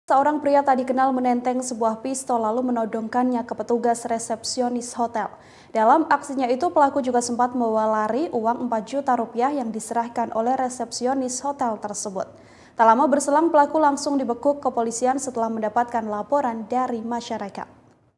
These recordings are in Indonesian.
Seorang pria tak dikenal menenteng sebuah pistol lalu menodongkannya ke petugas resepsionis hotel. Dalam aksinya itu pelaku juga sempat membawa lari uang 4 juta rupiah yang diserahkan oleh resepsionis hotel tersebut. Tak lama berselang pelaku langsung dibekuk kepolisian setelah mendapatkan laporan dari masyarakat.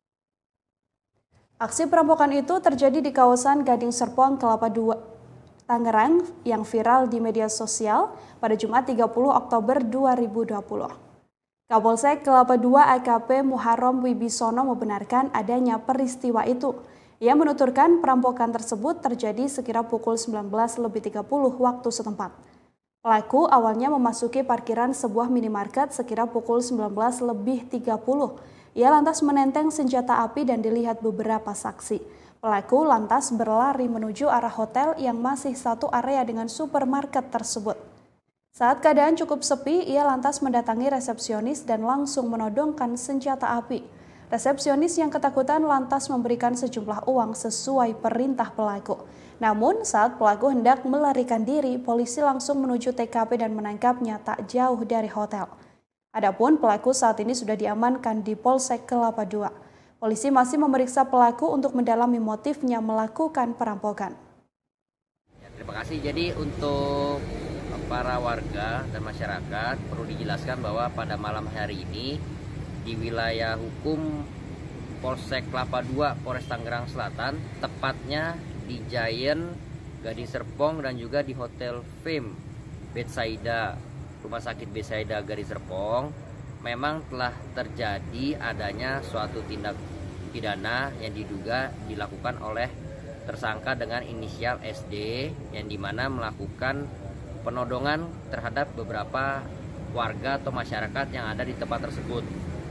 Aksi perampokan itu terjadi di kawasan Gading Serpong, Kelapa II, Tangerang yang viral di media sosial pada Jumat 30 Oktober 2020. Kapolsek Kelapa II AKP Muharrom Wibisono membenarkan adanya peristiwa itu. Ia menuturkan perampokan tersebut terjadi sekira pukul 19.30 waktu setempat. Pelaku awalnya memasuki parkiran sebuah minimarket sekira pukul 19.30. Ia lantas menenteng senjata api dan dilihat beberapa saksi. Pelaku lantas berlari menuju arah hotel yang masih satu area dengan supermarket tersebut. Saat keadaan cukup sepi, ia lantas mendatangi resepsionis dan langsung menodongkan senjata api. Resepsionis yang ketakutan lantas memberikan sejumlah uang sesuai perintah pelaku. Namun, saat pelaku hendak melarikan diri, polisi langsung menuju TKP dan menangkapnya tak jauh dari hotel. Adapun pelaku saat ini sudah diamankan di Polsek Kelapa II. Polisi masih memeriksa pelaku untuk mendalami motifnya melakukan perampokan. Terima kasih. Jadi untuk para warga dan masyarakat perlu dijelaskan bahwa pada malam hari ini di wilayah hukum Polsek Kelapa II Polres Tangerang Selatan, tepatnya di Giant Gading Serpong dan juga di Hotel Fame Betsaida, Rumah Sakit Betsaida Gading Serpong, memang telah terjadi adanya suatu tindak pidana yang diduga dilakukan oleh tersangka dengan inisial SD yang dimana melakukan penodongan terhadap beberapa warga atau masyarakat yang ada di tempat tersebut.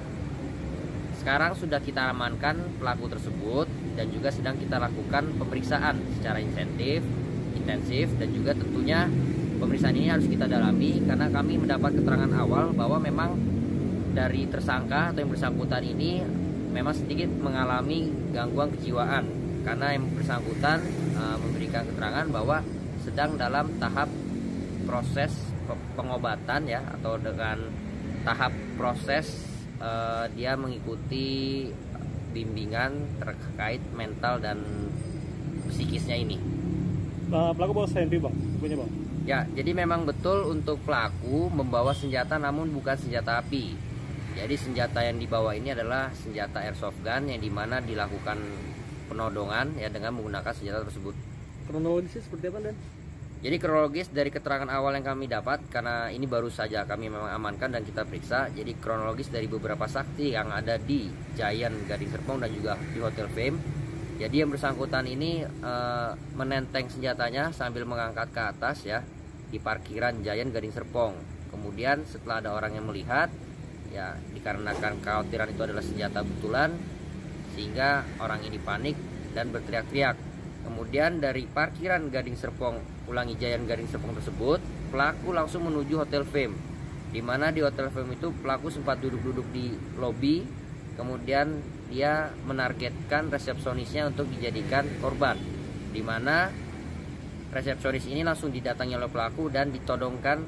Sekarang sudah kita amankan pelaku tersebut dan juga sedang kita lakukan pemeriksaan secara intensif dan juga tentunya pemeriksaan ini harus kita dalami karena kami mendapat keterangan awal bahwa memang dari tersangka atau yang bersangkutan ini memang sedikit mengalami gangguan kejiwaan karena yang bersangkutan memberikan keterangan bahwa sedang dalam tahap proses pengobatan ya, atau dengan tahap proses dia mengikuti bimbingan terkait mental dan psikisnya ini. Pelaku bawa senpi bang, punya bang? Ya, jadi memang betul untuk pelaku membawa senjata namun bukan senjata api. Jadi senjata yang dibawa ini adalah senjata airsoft gun yang dimana dilakukan penodongan ya dengan menggunakan senjata tersebut. Kronologisnya seperti apa Dan? Jadi kronologis dari keterangan awal yang kami dapat, karena ini baru saja kami memang amankan dan kita periksa. Jadi kronologis dari beberapa saksi yang ada di Giant Gading Serpong dan juga di Hotel Fame. Jadi yang bersangkutan ini menenteng senjatanya sambil mengangkat ke atas ya di parkiran Giant Gading Serpong. Kemudian setelah ada orang yang melihat, ya dikarenakan kekhawatiran itu adalah senjata betulan, sehingga orang ini panik dan berteriak-teriak. Kemudian dari parkiran Gading Serpong, Giant Gading Serpong tersebut, pelaku langsung menuju Hotel Fame. Di mana di Hotel Fame itu pelaku sempat duduk-duduk di lobi, kemudian dia menargetkan resepsionisnya untuk dijadikan korban. Di mana resepsionis ini langsung didatangi oleh pelaku dan ditodongkan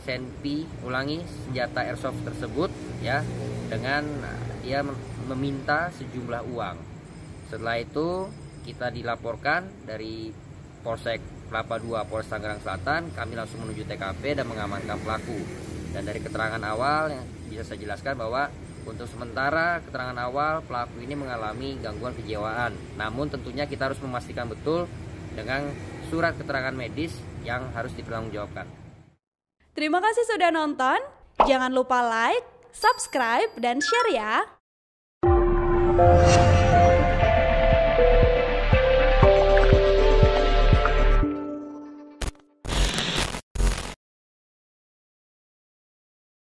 senjata airsoft tersebut ya, dengan dia meminta sejumlah uang. Setelah itu kita dilaporkan dari Polsek Kelapa II Polres Tangerang Selatan, kami langsung menuju TKP dan mengamankan pelaku. Dan dari keterangan awal yang bisa saya jelaskan bahwa untuk sementara keterangan awal pelaku ini mengalami gangguan kejiwaan. Namun tentunya kita harus memastikan betul dengan surat keterangan medis yang harus dipertanggungjawabkan. Terima kasih sudah nonton. Jangan lupa like, subscribe, dan share ya.